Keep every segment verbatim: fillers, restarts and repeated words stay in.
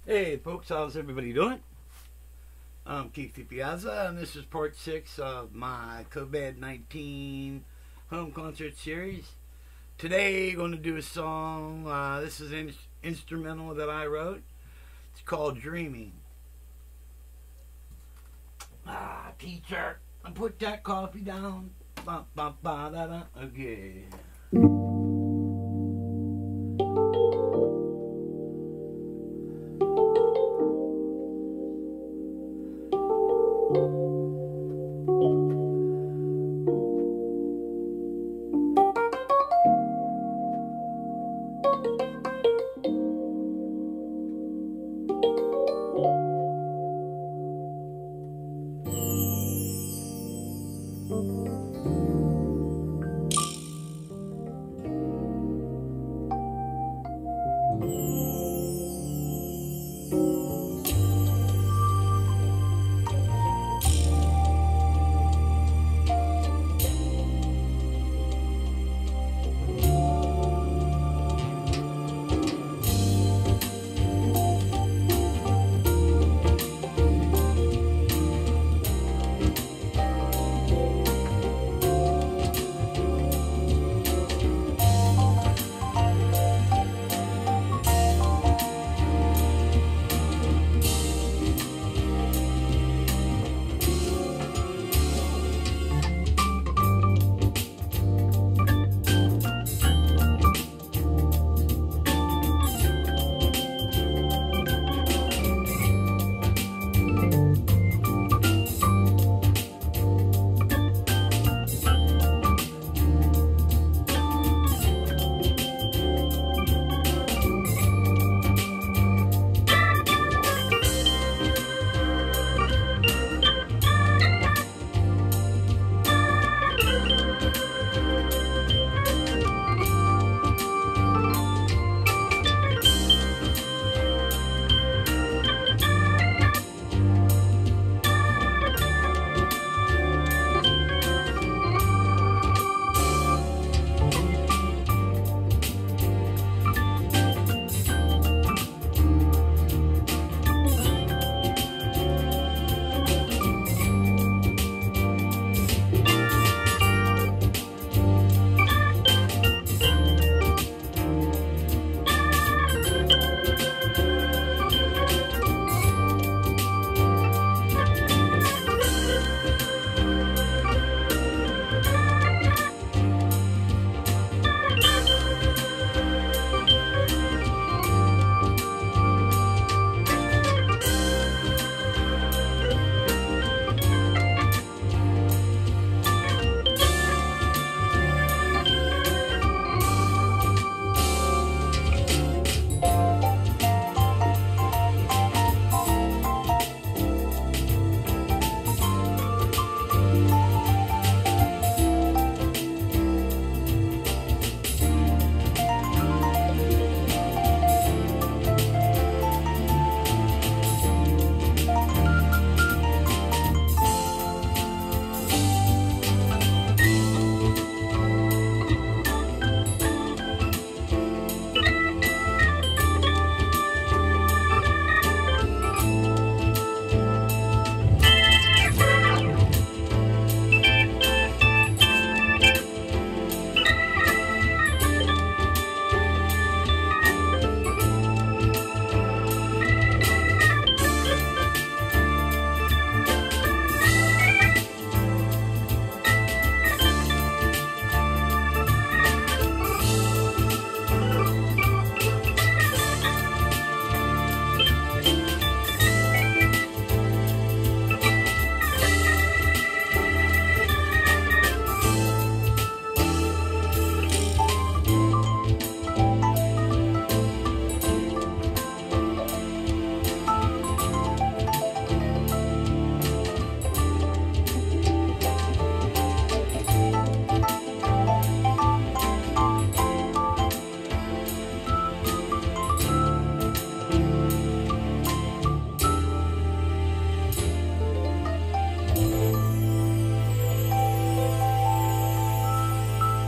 Hey folks, how's everybody doing? I'm Keith Piazza, and this is part six of my COVID nineteen home concert series. Today, I'm going to do a song. Uh, this is an instrumental that I wrote. It's called Dreaming. Ah, teacher, put that coffee down. Ba, ba, ba, da, da. Okay.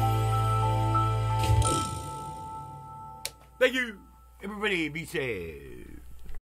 Thank you. Everybody be safe.